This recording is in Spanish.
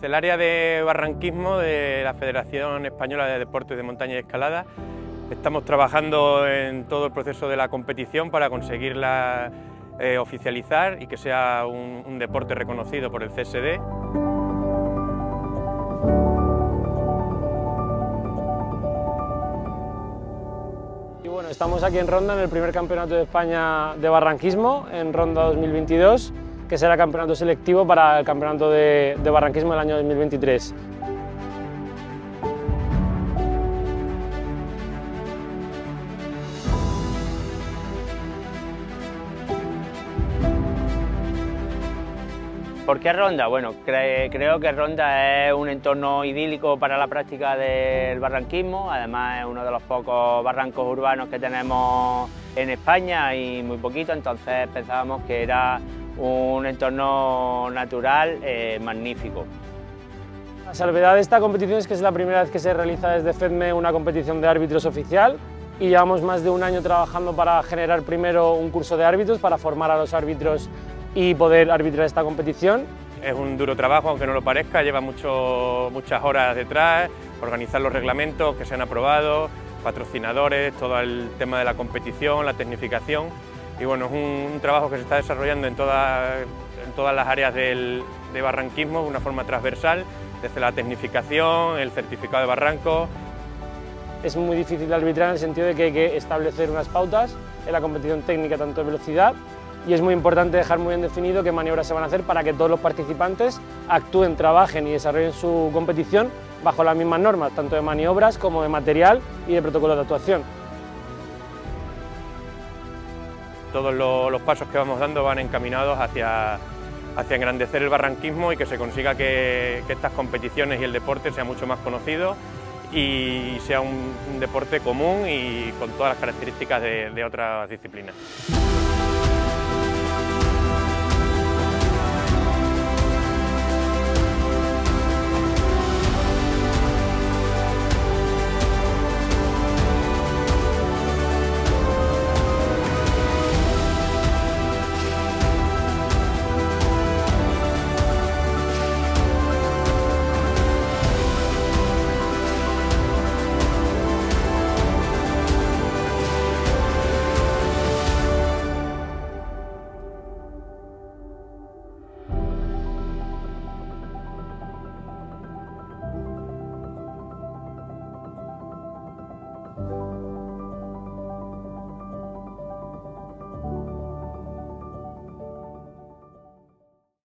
Desde el área de barranquismo de la Federación Española de Deportes de Montaña y Escalada estamos trabajando en todo el proceso de la competición para conseguirla oficializar y que sea un deporte reconocido por el CSD. Y bueno, estamos aquí en Ronda en el primer campeonato de España de barranquismo, en Ronda 2022, que será campeonato selectivo para el campeonato de barranquismo del año 2023. ¿Por qué Ronda? Bueno, creo que Ronda es un entorno idílico para la práctica del barranquismo, además es uno de los pocos barrancos urbanos que tenemos en España y muy poquito, entonces pensábamos que era un entorno natural magnífico. La salvedad de esta competición es que es la primera vez que se realiza desde FEDME una competición de árbitros oficial y llevamos más de un año trabajando para generar primero un curso de árbitros, para formar a los árbitros y poder arbitrar esta competición. Es un duro trabajo, aunque no lo parezca, lleva muchas horas detrás, organizar los reglamentos que se han aprobado, patrocinadores, todo el tema de la competición, la tecnificación, y bueno, es un trabajo que se está desarrollando en todas las áreas de barranquismo de una forma transversal, desde la tecnificación, el certificado de barranco. Es muy difícil de arbitrar en el sentido de que hay que establecer unas pautas en la competición técnica, tanto de velocidad, y es muy importante dejar muy bien definido qué maniobras se van a hacer para que todos los participantes actúen, trabajen y desarrollen su competición bajo las mismas normas, tanto de maniobras como de material y de protocolo de actuación. Todos los pasos que vamos dando van encaminados hacia engrandecer el barranquismo y que se consiga que estas competiciones y el deporte sea mucho más conocido y sea un deporte común y con todas las características de otras disciplinas.